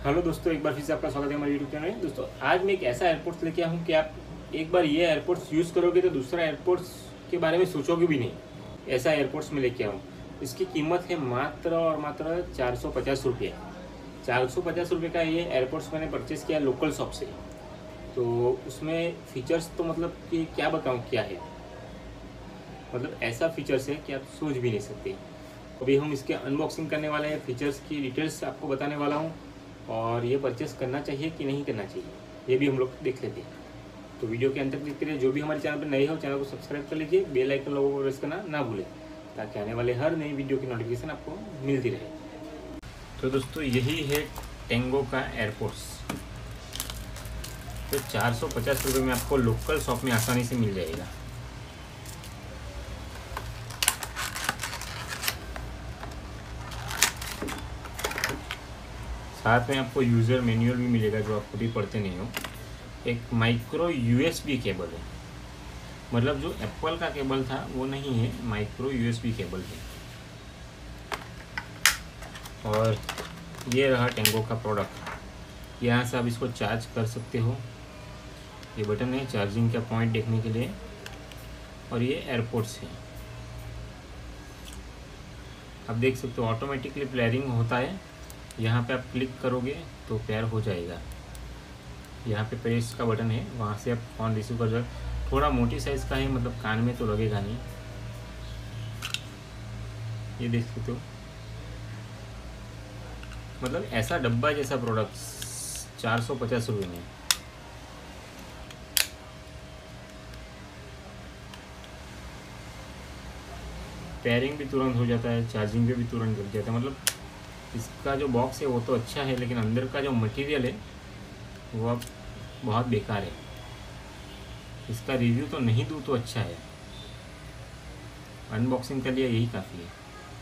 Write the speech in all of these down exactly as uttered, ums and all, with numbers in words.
Hello दोस्तों, एक बार फिर से आपका स्वागत है हमारे यूट्यूब चैनल में। दोस्तों आज मैं एक ऐसा एयरपोर्ट्स लेके आया हूँ कि आप एक बार ये एयरपोर्ट्स यूज़ करोगे तो दूसरा एयरपोर्ट्स के बारे में सोचोगे भी नहीं। ऐसा एयरपोर्ट्स में लेके आया हूँ। इसकी कीमत है मात्र और मात्र चार सौ पचास रुपये। चार सौ पचास रुपये का ये एयरपोर्ट्स मैंने परचेज़ किया लोकल शॉप से। तो उसमें फ़ीचर्स तो मतलब कि क्या बताऊँ क्या है, मतलब ऐसा फीचर्स है कि आप सोच भी नहीं सकते। अभी हम इसके अनबॉक्सिंग करने वाले हैं, फीचर्स की डिटेल्स आपको बताने वाला हूँ और ये परचेस करना चाहिए कि नहीं करना चाहिए ये भी हम लोग देख लेते हैं। तो वीडियो के अंत तक देखते रहिए। जो भी हमारे चैनल पर नए हो चैनल को सब्सक्राइब कर लीजिए, बेल आइकन लोगों को प्रेस करना ना भूलें ताकि आने वाले हर नई वीडियो की नोटिफिकेशन आपको मिलती रहे। तो दोस्तों यही है टेंगो का एयरपोर्ट्स। तो चार सौ पचास रुपये में आपको लोकल शॉप में आसानी से मिल जाएगा। साथ में आपको यूज़र मैनुअल भी मिलेगा जो आप खुद ही पढ़ते नहीं हो। एक माइक्रो यूएसबी केबल है, मतलब जो एप्पल का केबल था वो नहीं है, माइक्रो यूएसबी केबल है। और ये रहा टेंगो का प्रोडक्ट। यहाँ से आप इसको चार्ज कर सकते हो। ये बटन है चार्जिंग का पॉइंट देखने के लिए। और ये एयरपोर्ट्स है, आप देख सकते हो ऑटोमेटिकली प्लेयरिंग होता है। यहाँ पे आप क्लिक करोगे तो पेयर हो जाएगा। यहाँ पे प्रेस का बटन है, वहाँ से आप फोन रिसीव कर जाओ। थोड़ा मोटी साइज़ का है, मतलब कान में तो लगेगा नहीं। ये देख सकते हो, मतलब ऐसा डब्बा जैसा प्रोडक्ट चार सौ पचास रुपये में। पेयरिंग भी तुरंत हो जाता है, चार्जिंग पे भी तुरंत लग जाता है। मतलब इसका जो बॉक्स है वो तो अच्छा है, लेकिन अंदर का जो मटेरियल है वो अब बहुत बेकार है। इसका रिव्यू तो नहीं दूँ तो अच्छा है, अनबॉक्सिंग के लिए यही काफ़ी है।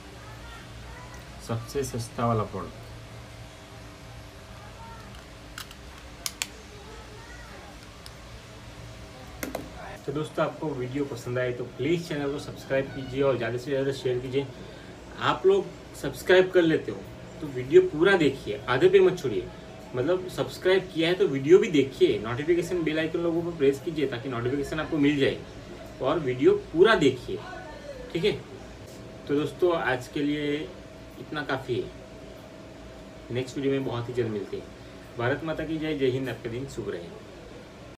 सबसे सस्ता वाला प्रोडक्ट। तो दोस्तों आपको वीडियो पसंद आए तो प्लीज़ चैनल को सब्सक्राइब कीजिए और ज़्यादा से ज़्यादा शेयर कीजिए। आप लोग सब्सक्राइब कर लेते हो तो वीडियो पूरा देखिए, आधे पे मत छोड़िए। मतलब सब्सक्राइब किया है तो वीडियो भी देखिए, नोटिफिकेशन बेल आइकन लोगों पर प्रेस कीजिए ताकि नोटिफिकेशन आपको मिल जाए और वीडियो पूरा देखिए, ठीक है। तो दोस्तों आज के लिए इतना काफ़ी है। नेक्स्ट वीडियो में बहुत ही जल्द मिलते हैं। भारत माता की जय। जय हिंद। आपका दिन शुभ रहे।